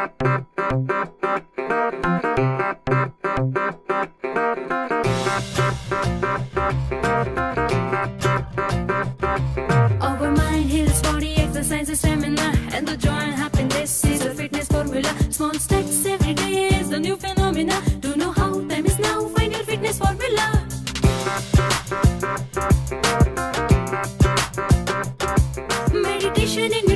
Our mind heals body, exercise is stamina, and the joy and happiness is a fitness formula. Small steps every day is the new phenomena. To know how time is now, find your fitness formula. Meditation in